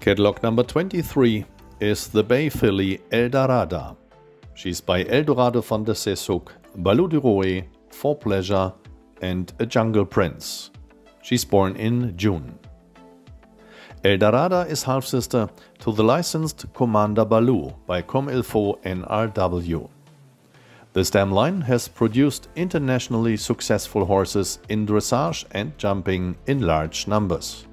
Catalog number 23 is the Bay filly Eldarada. She's by Eldorado von der Zeshoek, Balou de Rouet, For Pleasure and a Jungle Prince. She's born in June. Eldarada is half-sister to the licensed Commander Balou by Comme-Il-Faut NRW. This dam line has produced internationally successful horses in dressage and jumping in large numbers.